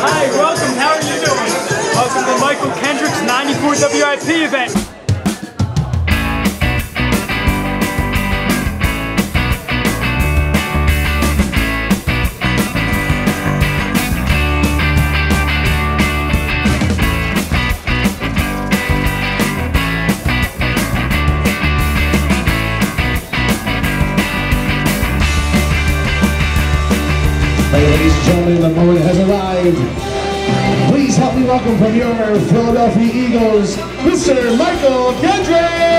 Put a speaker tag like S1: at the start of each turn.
S1: Hi, welcome. How are you doing? Welcome to Michael Kendrick's 94 WIP event.
S2: Ladies and gentlemen, the moment has arrived. Please help me welcome from your Philadelphia Eagles, Mr. Michael Kendrick!